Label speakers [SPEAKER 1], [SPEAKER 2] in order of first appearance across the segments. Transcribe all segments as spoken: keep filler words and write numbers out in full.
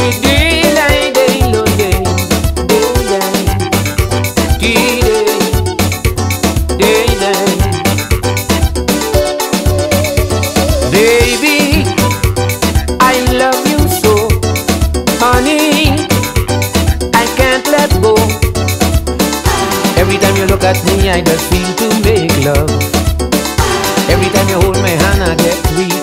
[SPEAKER 1] Baby, I love you so, honey, I can't let go. Every time you look at me, I just feel to make love. Every time you hold my hand, I get weak.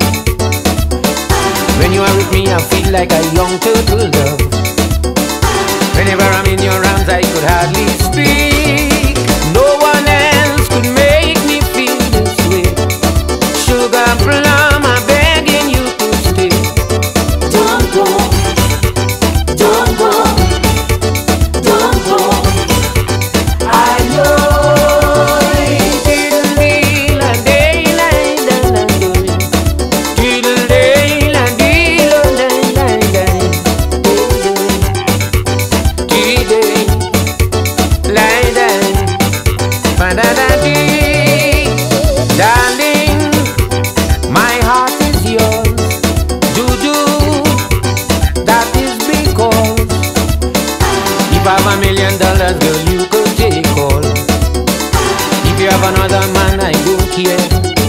[SPEAKER 1] When you are with me, I feel like I long to love. Whenever I'm in your arms, I could hardly speak. No one else could make me feel this way. Sugar plum, I'm begging you to stay.
[SPEAKER 2] Don't go, don't go, don't go. I know
[SPEAKER 1] Diddle dee la day la da la do. Diddle day la dee lo da da da. Dee day la da. Fa da da dee. Darling, my heart is yours. Do do. That is because if I have a million dollars, girl, you could take all. If you have another man, I don't care.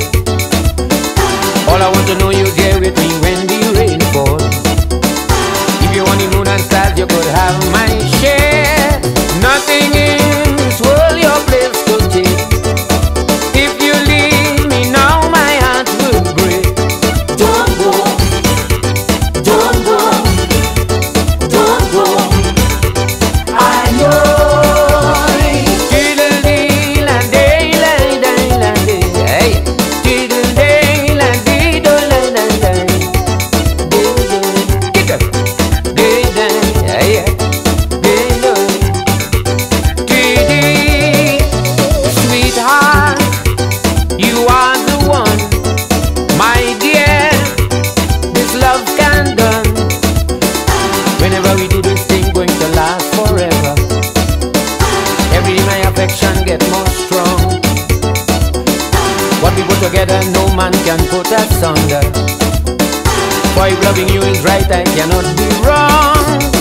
[SPEAKER 1] All I want to know, you there with me when the rain falls. If you want the moon and stars, you could have my share. Nothing in this world your place could take. If you leave me now, my heart will break.
[SPEAKER 2] don't go, don't go, don't go. I know
[SPEAKER 1] Diddle dee la day la da la day. Hey, diddle day la dee do la da da. Diddle, kick up, diddle, hey, diddle, diddle. Sweetheart, you are the one, my dear. This love can done. Whenever we do this thing, going to last forever. Every day my affection get more strong. What we put together, no man can put asunder. For if loving you is right, I cannot be wrong.